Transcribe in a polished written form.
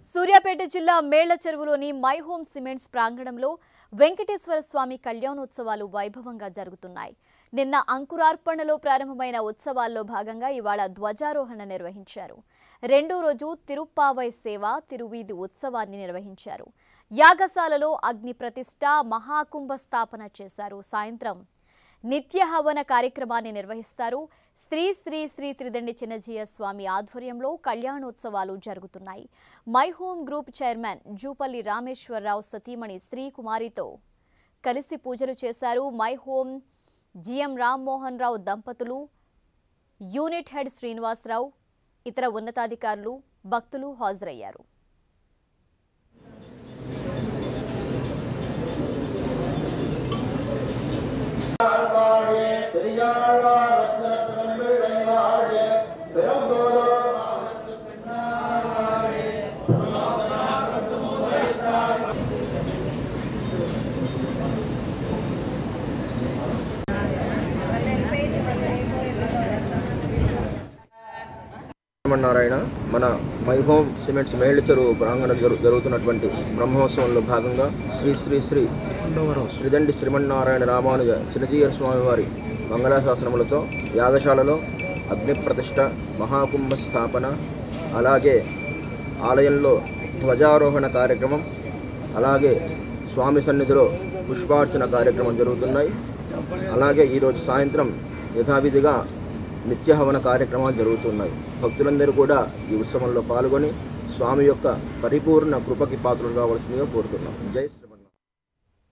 సూర్యాపేట జిల్లా మేళ్లచెరువులోని my home cements ప్రాంగణంలో వెంకటేశ్వర స్వామి కళ్యాణోత్సవాలు వైభవంగా జరుగుతున్నాయి. నిన్న అంకురార్పణలో ప్రారంభమైన ఉత్సవాల్లో భాగంగా ఇవాళ ధ్వజారోహణ నిర్వహించారు. రెండో రోజు తిరుప్పావై సేవ తిరువీధి ఉత్సవాన్ని నిర్వహించారు. యాగశాలలో అగ్ని ప్రతిష్ఠ మహాకుంభ స్థాపన చేశారు. సాయంత్రం నిత్య హవన కార్యక్రమాన్ని నిర్వహిస్తారు. శ్రీ శ్రీ శ్రీ త్రిదండి చిన్నజీయ స్వామి ఆధ్వర్యంలో కళ్యాణోత్సవాలు జరుగుతున్నాయి. My Home group chairman Jupalli Rameshwararao సతీమణి శ్రీ కుమారితో కలిసి పూజలు చేశారు. My Home GM Rammohan Rao దంపతులు, యూనిట్ హెడ్ శ్రీనివాసరావు, ఇతర ఉన్నతాధికారులు, భక్తులు హాజరయ్యారు. నారాయణ మన మై హోమ్ సిమెంట్స్ మేళ్లచెరువు ప్రాంగణం జరుగుతున్నటువంటి బ్రహ్మోత్సవంలో భాగంగా శ్రీ శ్రీ శ్రీ త్రిదండి శ్రీమన్నారాయణ రామానుజ చిన్నజీయ స్వామివారి మంగళాశాసనములతో యాగశాలలో అగ్ని ప్రతిష్ఠ మహాకుంభ స్థాపన, అలాగే ఆలయంలో ధ్వజారోహణ కార్యక్రమం, అలాగే స్వామి సన్నిధిలో పుష్పార్చన కార్యక్రమం జరుగుతున్నాయి. అలాగే ఈరోజు సాయంత్రం యథావిధిగా నిత్యహవన కార్యక్రమాలు జరుగుతున్నాయి. భక్తులందరూ కూడా ఈ ఉత్సవంలో పాల్గొని స్వామి యొక్క పరిపూర్ణ కృపకి పాత్రలు కావాల్సిందిగా కోరుతున్నాం. జై శ్రీ